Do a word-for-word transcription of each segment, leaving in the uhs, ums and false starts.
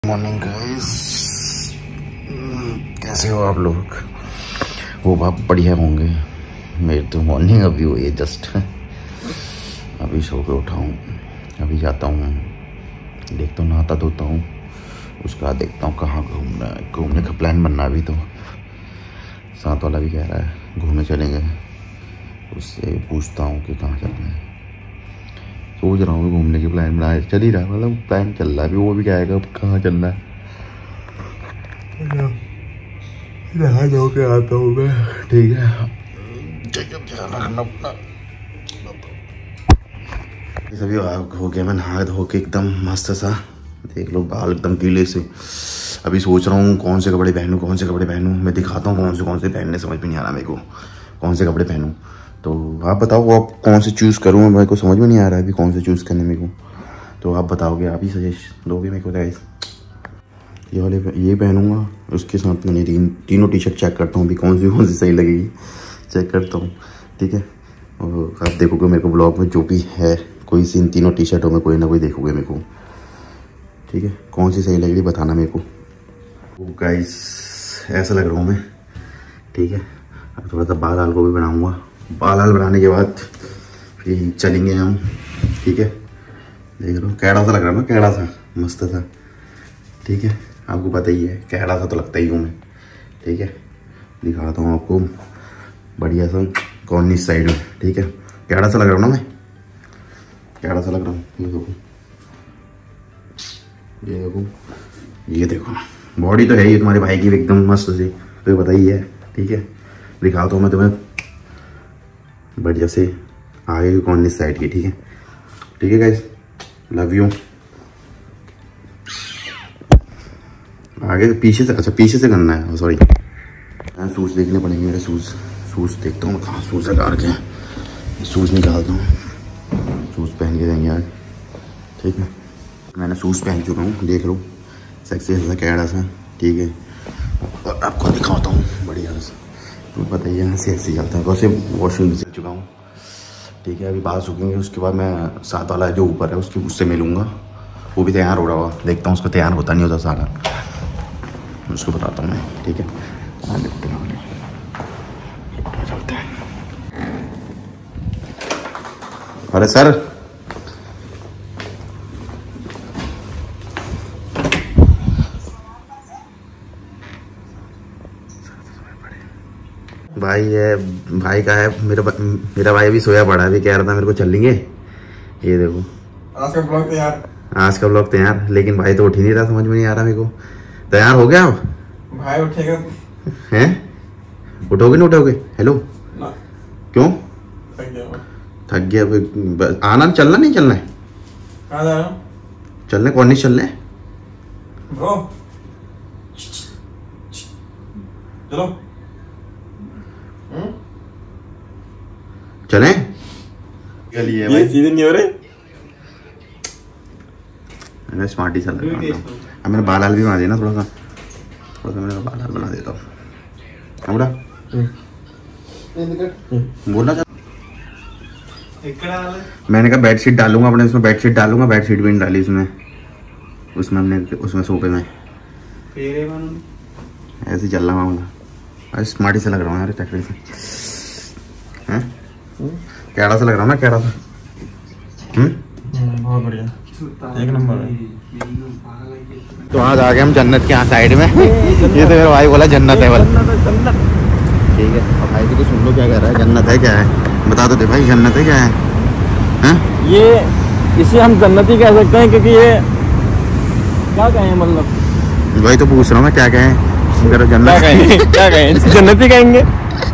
Morning guys, कैसे हो आप लोग? वो आप बढ़िया होंगे। मेरी तो मॉर्निंग अभी हुई है जस्ट, अभी सो के उठा हूँ। अभी जाता हूँ, देखता हूँ, नहाता धोता हूँ, उसके बाद देखता हूँ कहाँ घूमना है। घूमने का प्लान बनना अभी तो साथ वाला भी कह रहा है घूमने चलेंगे, उससे पूछता हूँ कि कहाँ चलना है। सोच रहा हूँ घूमने के प्लान बनाए चल ही रहा, मतलब प्लान चल रहा है अभी, वो भी कहेगा कहाँ चलना है। नहा धो के आता हूँ मैं, ठीक है? ध्यान रखना अपना। सभी हो गया, मैं नहा धो के एकदम मस्त सा, देख लो बाल एकदम गीले से। अभी सोच रहा हूँ कौन से कपड़े पहनूँ, कौन से कपड़े पहनूँ। मैं दिखाता हूँ कौन से कौन से पहनने, समझ में नहीं आ रहा मेरे को कौन से कपड़े पहनूँ। तो आप बताओ आप कौन से चूज़ करूँ, मेरे को समझ में नहीं आ रहा है अभी कौन से चूज़ करने मेरे को। तो आप बताओगे, आप ही सजेस्ट दोगे मेरे को। गाइस ये वाले ये पहनूँगा, उसके साथ मैंने तीन तीनों टी शर्ट चेक करता हूँ अभी कौन सी कौन सी सही लगेगी, चेक करता हूँ, ठीक है? और आप देखोगे मेरे को ब्लॉग में जो भी है, कोई सी इन तीनों टी शर्टों में कोई ना कोई देखोगे मेरे को, ठीक है? कौन सी सही लगेगी बताना मेरे को। तो गाइस ऐसा लग रहा हूँ मैं, ठीक है? अब थोड़ा सा बाल हाल को भी बनाऊँगा, बाल हाल बनाने के बाद फिर चलेंगे हम, ठीक है? देख लो कैड़ा सा लग रहा है ना, कैड़ा सा मस्त सा, ठीक है? आपको पता ही है कैड़ा सा तो लगता ही हूँ मैं, ठीक है? दिखाता हूँ आपको बढ़िया सा कॉर्निश साइड में, ठीक है? कैड़ा सा लग रहा हूँ ना मैं, कैड़ा सा लग रहा हूँ। ये देखो, ये देखो, ये देखो, बॉडी तो है ही तुम्हारे भाई की एकदम मस्त सी, तो पता ही है, ठीक है? दिखाता हूँ मैं तुम्हें बढ़िया से आगे की कॉर्निश साइड की, ठीक है? ठीक है गाइस, लव यू। आगे पीछे से, अच्छा पीछे से करना है, सॉरी। शूज़ देखने पड़ेंगे मेरे, शूज़ शूज़ देखता हूँ मैं कहाँ शूज़ लगा के हैं। शूज़ निकालता हूँ, शूज़ पहन के जाएंगे आज, ठीक है? मैंने शूज़ पहन चुका हूँ, देख लो सेक्सी सा कैड़ा सा, ठीक है? और आपको दिखाता हूँ बढ़िया सा, तो पता ही है सेक्सी चलता है। वैसे वॉशरूम में सीख चुका हूँ, ठीक है? अभी बाल सूखेंगे, उसके बाद मैं साथ वाला जो ऊपर है उसके उससे मिलूँगा, वो भी तैयार हो रहा होगा, देखता हूँ उसको तैयार होता नहीं होता सारा, उसको बताता हूँ मैं, ठीक है? हाँ लिफ्ट चलते हैं। अरे सर भाई है, भाई का है मेरा मेरा भाई भी सोया पड़ा है, अभी कह रहा था मेरे को चलेंगे। ये देखो आज का ब्लॉग तैयार, आज का ब्लॉग तैयार, लेकिन भाई तो उठ ही नहीं रहा, समझ में नहीं आ रहा मेरे को। तैयार हो गया आप? भाई उठेगा हैं? उठोगे ना उठोगे? हेलो ना। क्यों? थक गया थक गया? आना चलना नहीं चलना है? कहाँ जा रहा हूँ? चलने कॉर्निश चलने ब्रो, चलो चले? गली है भाई, सीधे नहीं हो रहे। मैंने स्मार्ट ही चल रहा है। अब मैंने बाल हाल भी बना दिया ना, थोड़ा सा थोड़ा सा मैंने बाल हाल बना देता हूँ। हमरा बोलना चाह, मैंने कहा बेडशीट डालूंगा अपने इसमें, बेडशीट डालूंगा, बेडशीट भी नहीं डाली इसमें, उसमें हमने उसमें सोफे में ऐसे चल रहा हूँ। अरे स्मार्ट ही से लग रहा हूँ यार, टकरे से हैं, कैड़ा सा लग रहा हूँ मैं, कैड़ा सा। हम्म बहुत बढ़िया, एक नंबर है। तो आज आ गए हम जन्नत के यहाँ साइड में। ये तो मेरा भाई बोला जन्नत है बोला, ठीक है? और भाई तो सुन लो क्या कह रहा है, जन्नत है क्या है बता दो दे भाई, जन्नत है क्या है? हैं? ये इसे हम जन्नती कह सकते हैं, क्योंकि ये क्या कहें, मतलब वही तो पूछ रहा हूँ मैं, क्या कहें? जन्नत क्या कहें, क्या कहें, जन्नती कहेंगे,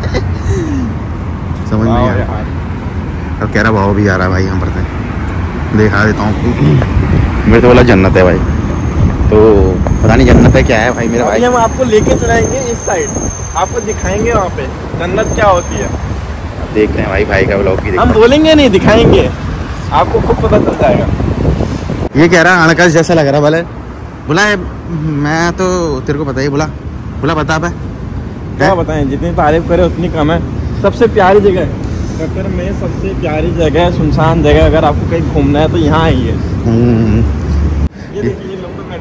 समझ नहीं आ रहा। अब कह रहा भाव भी आ रहा है भाई यहाँ पर से, दिखा देता हूँ। मेरे तो बोला जन्नत है भाई, तो पता नहीं जन्नत है क्या है भाई मेरा भाई। हम आपको लेके चलाएंगे इस साइड, आपको दिखाएंगे वहाँ पे जन्नत क्या होती है। देख रहे हैं भाई, भाई का ब्लॉग भी हम बोलेंगे नहीं, दिखाएंगे, आपको खुद पता चल जाएगा। ये कह रहा अनकस जैसा लग रहा बोले, बोला मैं तो तेरे को पता ही, बोला बोला बता पे क्या बताएं, जितनी तारीफ करे उतनी कम है। सबसे प्यारी जगह कतर में, सबसे प्यारी जगह, सुनसान जगह, अगर आपको कहीं घूमना है तो यहाँ आइए। ये देखिए, ये लोकल मेट्रो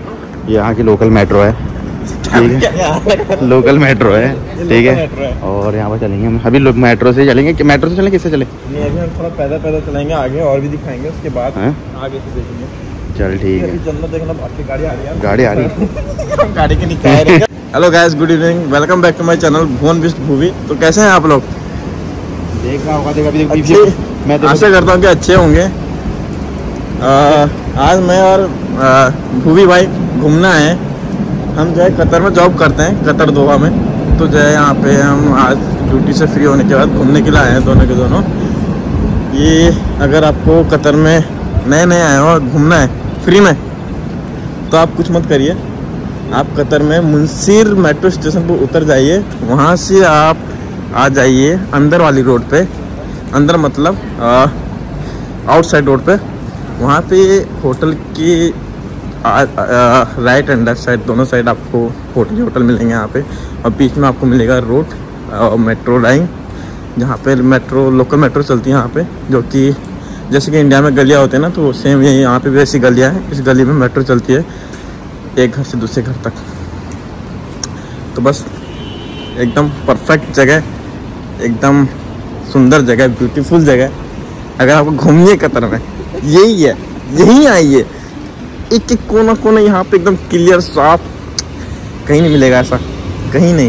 यहाँ की लोकल मेट्रो है, ठीक है, लोकल मेट्रो है, ठीक है। और यहाँ पर चलेंगे हम अभी, लोग मेट्रो से चलेंगे कि मेट्रो से चलेंगे, किससे चले? नहीं अभी हम थोड़ा पैदल पैदल चलेंगे आगे, और भी दिखाएंगे उसके बाद है? आगे से देखेंगे। चल ठीक है, चलना देखना, आपकी गाड़ी आ रही है, गाड़ी आ रही है गाड़ी के नीचे रहेगा। Hello guys, good evening, welcome back to my channel Bhuvan Bisht movie. तो कैसे हैं आप लोग? देख रहा होगा, देख अभी अच्छे, मैं आशा करता हूँ कि अच्छे होंगे। आ, आज मैं और भूवी भाई घूमना है। हम जो है कतर में जॉब करते हैं, कतर दोहा में। तो जो है यहाँ पे हम आज ड्यूटी से फ्री होने के बाद घूमने के लिए आए हैं दोनों के दोनों। ये अगर आपको कतर में नए नए आए हो और घूमना है फ्री में, तो आप कुछ मत करिए, आप कतर में मुंसिर मेट्रो स्टेशन पर उतर जाइए। वहाँ से आप आ जाइए अंदर वाली रोड पे, अंदर मतलब आउटसाइड रोड पे। वहाँ पे होटल की आ, आ, राइट एंड लेफ्ट साइड, दोनों साइड आपको होटल होटल मिलेंगे यहाँ पे। और बीच में आपको मिलेगा रोड और मेट्रो लाइन, जहाँ पे मेट्रो लोकल मेट्रो चलती है यहाँ पे, जो कि जैसे कि इंडिया में गलियाँ होती हैं ना, तो सेम यही यहाँ पे भी ऐसी गलियाँ हैं। इस गली में मेट्रो चलती है एक घर से दूसरे घर तक। तो बस एकदम परफेक्ट जगह, एकदम सुंदर जगह, ब्यूटीफुल जगह। अगर आपको घूमनी है कतर में, यही है, यहीं आइए। एक एक कोना कोना यहाँ पे एकदम क्लियर साफ, कहीं नहीं मिलेगा ऐसा, कहीं नहीं।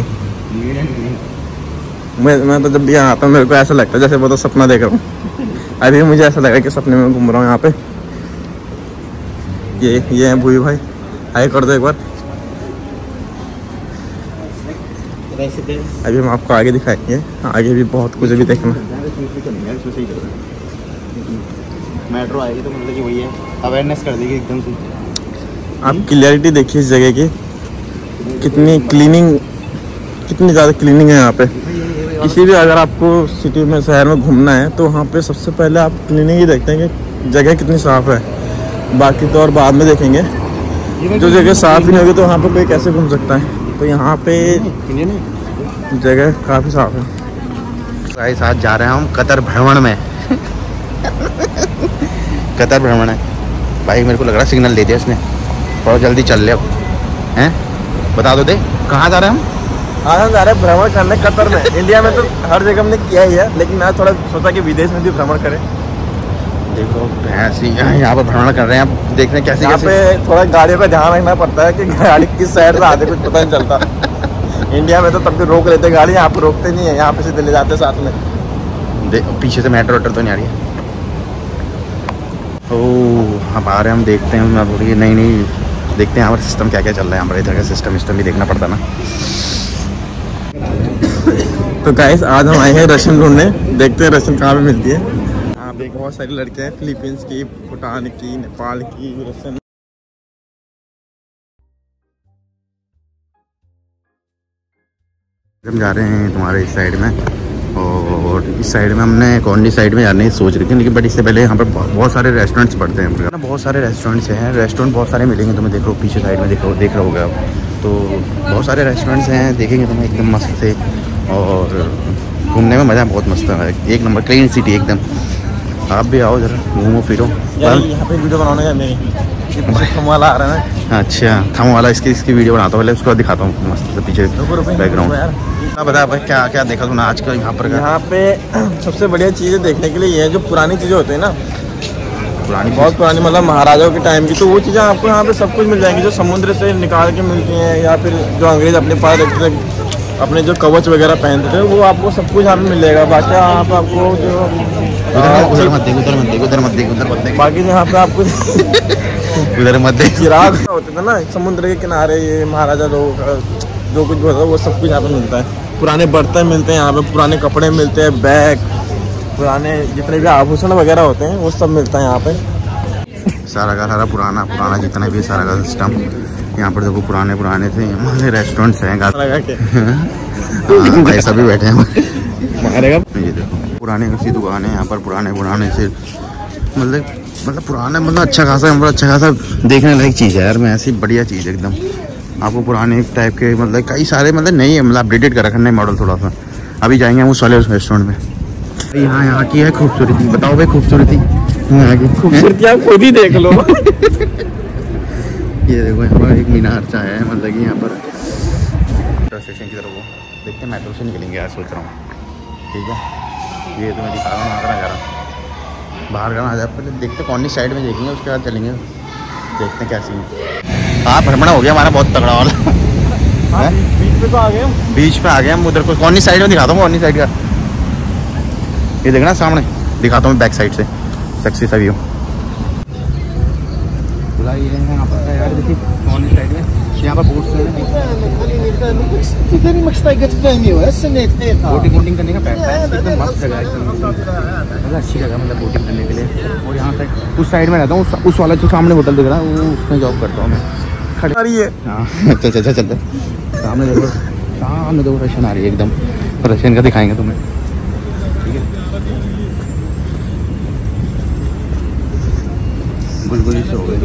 मैं मैं तो जब भी यहाँ आता हूँ मेरे को ऐसा लगता है जैसे वो तो सपना देख रहा हूँ। अभी मुझे ऐसा लगा कि सपने में घूम रहा हूँ यहाँ पे। ये ये है भूवी भाई, हाय कर दो एक बार। अभी हम आपको आगे दिखाएंगे, आगे भी बहुत कुछ अभी देखना। मेट्रो आएगी तो मतलब कि वही है, अवेयरनेस कर देगी एकदम से। आप क्लियरिटी देखिए इस जगह की, कितनी क्लीनिंग, कितनी ज़्यादा क्लीनिंग है यहाँ पे। किसी भी अगर आपको सिटी में शहर में घूमना है तो वहाँ पे सबसे पहले आप क्लीनिंग ही देखते हैं कि जगह कितनी साफ़ है। बाकी तो और बाद में देखेंगे। जो जगह साफ़ ही नहीं होगी तो वहाँ पे कोई कैसे घूम सकता है। तो यहाँ पे जगह काफ़ी साफ़ है। सारे साथ जा रहे हैं हम कतर भ्रमण में। कतर भ्रमण है भाई, मेरे को लग रहा है सिग्नल दे दिया इसने, थोड़ा जल्दी चल ले अब हैं। बता दो दे कहाँ जा रहे हैं हम? हाँ हम जा रहे हैं भ्रमण करने कतर में। इंडिया में तो हर जगह हमने किया ही है, लेकिन मैं थोड़ा सोचा कि विदेश में भी भ्रमण करें। देखो भैंसी यहाँ पर भ्रमण कर रहे हैं, आप देख रहे हैं कैसे यहाँ पे थोड़ा गाड़ियों का ध्यान रखना पड़ता है कि गाड़ी किस साइड से आते कुछ पता नहीं चलता। इंडिया में तो तब भी रोक लेते गाड़ी, यहाँ पे रोकते नहीं है, यहाँ पे सीधे ले जाते साथ में। पीछे से मेट्रो वेट्रो तो नहीं आ रही है। ओह हम आ रहे हैं, हम देखते हैं अब ये नहीं नहीं देखते हैं यहाँ पर सिस्टम क्या क्या चल रहा है। हमारे इधर का सिस्टम सिस्टम भी देखना पड़ता ना। तो गाइस आज हम आए हैं रशियन ढूंढने, देखते हैं रशियन कहाँ पे मिलती है। यहाँ पे बहुत सारी लड़कियाँ हैं, फिलीपींस की, भूटान की, नेपाल की, रशियन। हम जा रहे हैं तुम्हारे इस साइड में, और इस साइड में हमने कौन सी साइड में जाने की सोच रही थी, लेकिन बट इससे पहले यहाँ पर बहुत सारे रेस्टोरेंट्स पड़ते हैं ना, बहुत सारे रेस्टोरेंट्स हैं। रेस्टोरेंट बहुत सारे मिलेंगे तुम्हें, देख लो पीछे साइड में, देखो देख रहे होगे आप। तो बहुत सारे रेस्टोरेंट्स हैं, देखेंगे तुम्हें एकदम मस्त से, और घूमने में मज़ा बहुत मस्त है, एक नंबर क्लीन सिटी एकदम। आप भी आओ जरा, घूमो फिरो। यहाँ पे वीडियो बनाने का नहीं, थम वाला आ रहा है ना। अच्छा थम वाला, इसकी इसकी वीडियो बनाता हूँ, पहले उसको दिखाता हूँ मस्त से पीछे बैकग्राउंड। हाँ बता भाई क्या क्या देखा तूने आज का यहाँ पर? यहाँ पे सबसे बढ़िया चीज़ें देखने के लिए ये है, जो पुरानी चीज़ें होती है ना, पुरानी बहुत पुरानी मतलब महाराजाओं के टाइम की, तो वो चीज़ें आपको यहाँ पे सब कुछ मिल जाएंगी, जो समुद्र से निकाल के मिलती हैं, या फिर जो अंग्रेज अपने पास रखते थे, अपने जो कवच वगैरह पहनते थे, वो आपको सब कुछ यहाँ पे मिल जाएगा। बाकी यहाँ पे आपको जो उधर मत देख, उधर मत देख, उधर मत देख, उधर मत देख, बाकी यहाँ पे आपको उधर मत देख। चिराग होते थे ना समुद्र के किनारे, ये महाराजा लोग जो कुछ होता है वो सब कुछ यहाँ पे मिलता है। पुराने बर्तन मिलते हैं यहाँ पे, पुराने कपड़े मिलते हैं, बैग, पुराने जितने भी आभूषण वगैरह होते हैं वो सब मिलता है यहाँ पे। सारा का सारा पुराना पुराना जितना भी सारा का सिस्टम यहाँ पर देखो, पुराने पुराने थे। हमारे रेस्टोरेंट्स हैं लगा के भाई सभी बैठे हैं मारेगा। ये देखो पुराने सी दुकान है यहाँ पर, पुराने पुराने से मतलब मतलब पुराना मतलब अच्छा खासा मतलब अच्छा खासा देखने लायक चीज़ है यार। मैं ऐसी बढ़िया चीज़ है एकदम। आपको पुराने टाइप के मतलब कई सारे मतलब नहीं है, मतलब अपडेटेड कर रखा है मॉडल थोड़ा सा। अभी जाएंगे हम उस वाले रेस्टोरेंट में। यहाँ यहाँ की है खूबसूरती, बताओ भाई खूबसूरती यहाँ की खूबसूरती आप खुद ही देख लो। ये देखो यहाँ पर एक मीनार सा है, मतलब कि यहाँ पर मेट्रो स्टेशन की तरफ वो देखते हैं, मेट्रो से निकलेंगे यार सोच रहा हूँ। ठीक है, ये तो मैं दिखा रहा हूँ वहाँ का नज़ारा, बाहर का आ जाए पहले देखते कौन सी साइड में देखेंगे, उसके बाद चलेंगे, देखते हैं क्या सीन। हाँ भ्रमण हो गया हमारा बहुत तगड़ा वाला। बीच पे तो आ गए हम, बीच पे आ गए हम। उधर को कौन सी साइड में दिखाता हूँ, कौन सी साइड का ये देखना सामने दिखाता हूँ, बैक साइड से सक्सेस व्यू। ये यहाँ पर यार देखिए कौन सी साइड में, यहाँ पर बोट्स हैं, बोटिंग वोटिंग करने का पैसा है, एकदम मस्त जगह है, मतलब अच्छी जगह मतलब बोटिंग करने के लिए। और यहाँ तक उस साइड में रहता हूँ, उस, उस वाला जो सामने होटल दिख रहा है वो उसमें जॉब करता हूँ मैं। खड़ी आ रही है, हाँ चल चल चलते सामने देखो, सामने देखो रशियन आ रही है एकदम, रशियन का दिखाएंगे तुम्हें। ठीक है, बुलबुली से हो गई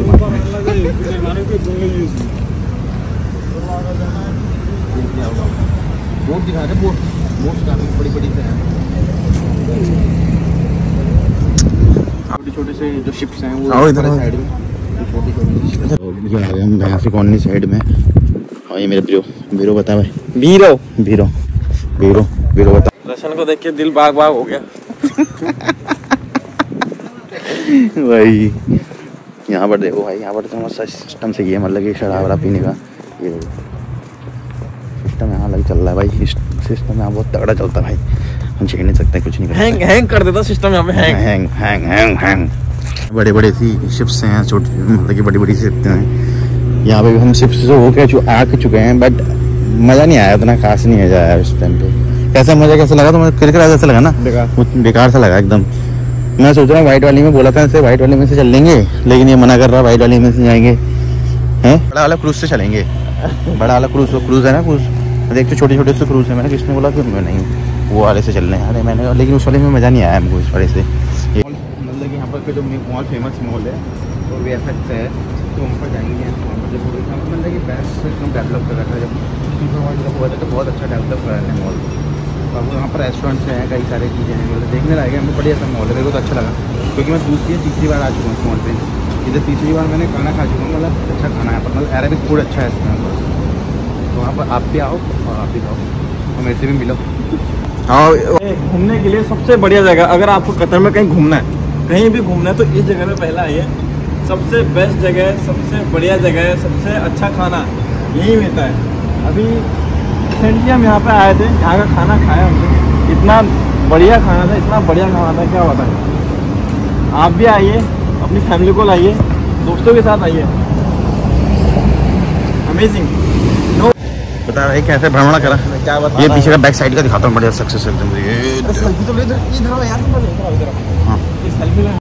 बोट दिखा रहे, बोट बोट काफी बड़ी बड़ी से हैं, छोटे छोटे से जो शिप्स हैं वो इधर साइड में छोटी छोटी। ये आ गए हम यहाँ से कौन सी साइड में। हाँ ये मेरे बीरो बीरो बता भाई, बीरो बीरो बीरो बीरो बता। रशन को देख के दिल बाग बाग हो गया। भाई यहाँ पर देखो भाई, यहाँ पर तो हमारा सिस्टम सही है, मतलब कि शराब वराब पीने का ये सिस्टम यहाँ लग चल रहा है भाई। सिस्टम यहाँ बहुत तगड़ा चलता है भाई, हम छेड़ नहीं सकते, कुछ नहीं कर सकते। हैंग हैंग कर देता सिस्टम यहाँ पे, hang hang hang hang hang. बड़े बड़े सी शिप्स हैं, छोटी मतलब कि बड़ी बड़ी शिप्स हैं। यहाँ पे भी हम शिप्स से होके आ चुके हैं, बट मज़ा नहीं आया, उतना खास नहीं मजा आया उस टाइम पे। कैसा मज़ा कैसा लगा तुम्हें? क्रिकेट जैसा लगा ना, बेकार सा लगा एकदम। मैं सोच रहा हूँ वाइट वाली में, बोला था ऐसे वाइट वाली में से चल लेंगे, लेकिन ये मना कर रहा है वाइट वाली में से जाएंगे, हैं बड़ा वाला क्रूज से चलेंगे। बड़ा वाला क्रूज क्रूज है ना, क्रूज देख तो छोटे छोटे से क्रूज है। मैंने किसने बोला कि मैं नहीं वो वाले से चल रहे हैं, अरे मैंने, लेकिन उस वाले में मज़ा नहीं आया हमको इस वाले से। मतलब कि यहाँ पर जो मॉल फेमस मॉल है वो वी एफ एक्स है, तो वहाँ पर जाएंगे। मतलब कि बेस्ट सिस्टम डेवलप कर रखा है, जब हुआ था तो बहुत अच्छा डेवलप कर रहे हैं मॉल। अब वहाँ पर रेस्टोरेंट्स हैं, कई सारी चीज़ें हैं, मतलब देखने लायक है। हमको बढ़िया सा मॉल है, मेरे को तो अच्छा लगा, क्योंकि मैं दूसरी या तीसरी बार आ चुका हूँ इस मॉल पे। इधर तीसरी बार मैंने खाना खा चुका हूँ, मतलब अच्छा खाना है, मतलब अरेबिक फूड अच्छा है इसमें। तो वहाँ पर आप भी आओ और आप भी खाओ और मेरे से भी मिलो। हाँ, घूमने के लिए सबसे बढ़िया जगह, अगर आपको कतर में कहीं घूमना है, कहीं भी घूमना है, तो इस जगह में पहला आइए। सबसे बेस्ट जगह है, सबसे बढ़िया जगह है, सबसे अच्छा खाना यही मिलता है। अभी रिसेंटली हम यहाँ पे आए थे, यहाँ का खाना खाया हमने, इतना बढ़िया खाना था, इतना बढ़िया खाना था, क्या बताएं। आप भी आइए, अपनी फैमिली को लाइए, दोस्तों के साथ आइए, अमेजिंग। नो बता रहे कैसे भ्रमण करा, क्या बता, ये पीछे का बैक साइड का दिखाता हूँ, बढ़िया सक्सेस एकदम। ये सेल्फी तो ले, इधर यार, हाँ, सेल्फी